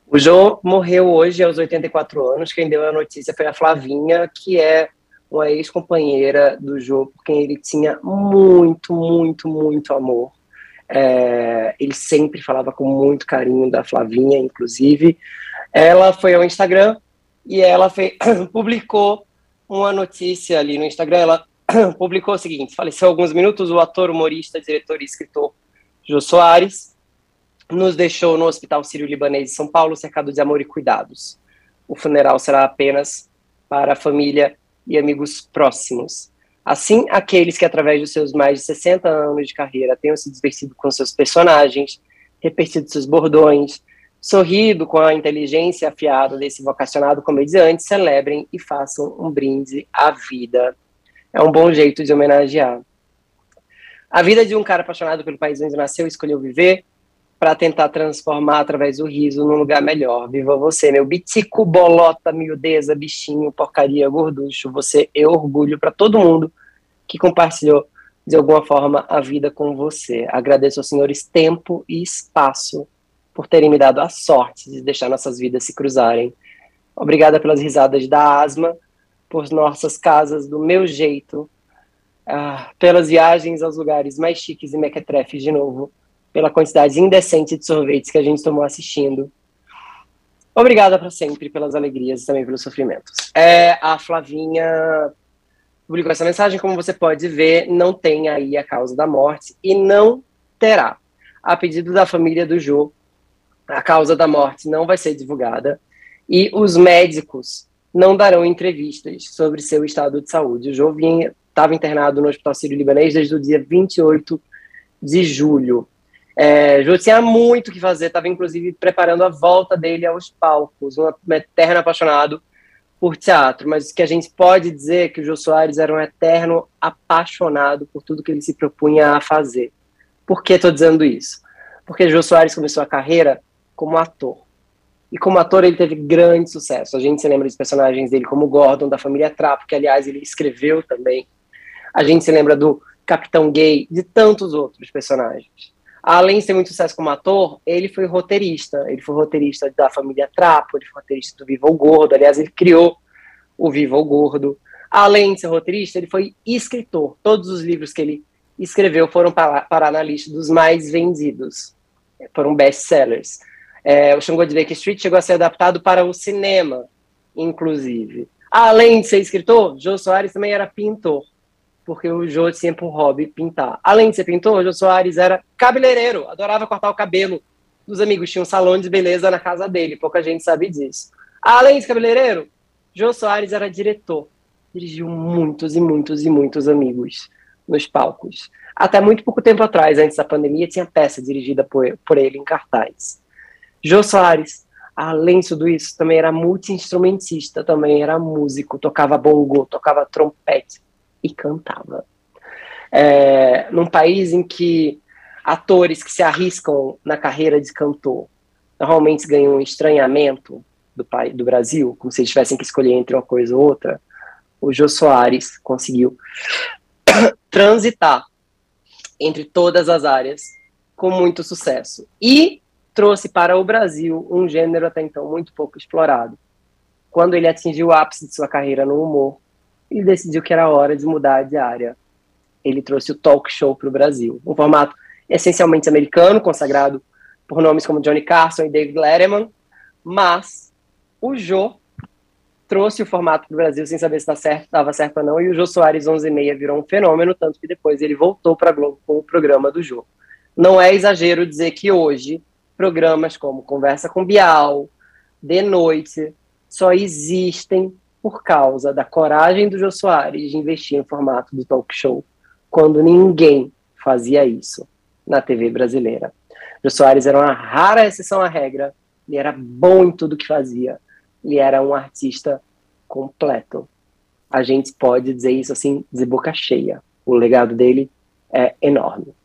O Jô morreu hoje aos 84 anos. Quem deu a notícia foi a Flavinha, que é uma ex-companheira do Jô, por quem ele tinha muito, muito, muito amor. Ele sempre falava com muito carinho da Flavinha, inclusive. Ela foi ao Instagram e ela publicou uma notícia ali no Instagram. Ela publicou o seguinte: faleceu há alguns minutos o ator, humorista, diretor e escritor Jô Soares. Nos deixou no Hospital Sírio-Libanês de São Paulo, cercado de amor e cuidados. O funeral será apenas para a família e amigos próximos. Assim, aqueles que, através dos seus mais de 60 anos de carreira, tenham se divertido com seus personagens, repetido seus bordões, sorrido com a inteligência afiada desse vocacionado comediante, celebrem e façam um brinde à vida. É um bom jeito de homenagear a vida de um cara apaixonado pelo país onde nasceu e escolheu viver, para tentar transformar através do riso num lugar melhor. Viva você, meu bitico, bolota, miudeza, bichinho, porcaria, gorducho. Você é orgulho para todo mundo que compartilhou de alguma forma a vida com você. Agradeço aos senhores tempo e espaço por terem me dado a sorte de deixar nossas vidas se cruzarem. Obrigada pelas risadas da asma, por nossas casas do meu jeito, pelas viagens aos lugares mais chiques e mequetrefes de novo, pela quantidade indecente de sorvetes que a gente tomou assistindo. Obrigada para sempre, pelas alegrias e também pelos sofrimentos. A Flavinha publicou essa mensagem, como você pode ver, não tem aí a causa da morte e não terá. A pedido da família do Jô, a causa da morte não vai ser divulgada e os médicos não darão entrevistas sobre seu estado de saúde. O Jô estava internado no Hospital Sírio-Libanês desde o dia 28 de julho. Jô tinha muito o que fazer, estava inclusive preparando a volta dele aos palcos, um eterno apaixonado por teatro, mas o que a gente pode dizer é que o Jô Soares era um eterno apaixonado por tudo que ele se propunha a fazer. Por que estou dizendo isso? Porque Jô Soares começou a carreira como ator, e como ator ele teve grande sucesso. A gente se lembra dos personagens dele como Gordon, da família Trapo, que aliás ele escreveu também. A gente se lembra do Capitão Gay, de tantos outros personagens. Além de ter muito sucesso como ator, ele foi roteirista. Ele foi roteirista da família Trapo, ele foi roteirista do Viva o Gordo. Aliás, ele criou o Viva o Gordo. Além de ser roteirista, ele foi escritor. Todos os livros que ele escreveu foram parar na lista dos mais vendidos. Foram best-sellers. O Xangô de Baker Street chegou a ser adaptado para o cinema, inclusive. Além de ser escritor, Jô Soares também era pintor, porque o Jô tinha por hobby pintar. Além de ser pintor, o Jô Soares era cabeleireiro, adorava cortar o cabelo dos amigos, tinha um salão de beleza na casa dele, pouca gente sabe disso. Além de cabeleireiro, Jô Soares era diretor, dirigiu muitos e muitos e muitos amigos nos palcos. Até muito pouco tempo atrás, antes da pandemia, tinha peça dirigida por ele em cartaz. Jô Soares, além de tudo isso, também era multi-instrumentista, também era músico, tocava bongo, tocava trompete e cantava. Num país em que atores que se arriscam na carreira de cantor normalmente ganham um estranhamento do Brasil, como se eles tivessem que escolher entre uma coisa ou outra, o Jô Soares conseguiu transitar entre todas as áreas com muito sucesso e trouxe para o Brasil um gênero até então muito pouco explorado. Quando ele atingiu o ápice de sua carreira no humor, ele decidiu que era hora de mudar de área. Ele trouxe o talk show para o Brasil, um formato essencialmente americano, consagrado por nomes como Johnny Carson e David Letterman, mas o Jô trouxe o formato para o Brasil sem saber se estava certo ou não, e o Jô Soares 11:30 virou um fenômeno, tanto que depois ele voltou para a Globo com o programa do Jô. Não é exagero dizer que hoje programas como Conversa com Bial, De Noite, só existem por causa da coragem do Jô Soares de investir no formato do talk show, quando ninguém fazia isso na TV brasileira. Jô Soares era uma rara exceção à regra, ele era bom em tudo que fazia, ele era um artista completo. A gente pode dizer isso assim, de boca cheia. O legado dele é enorme.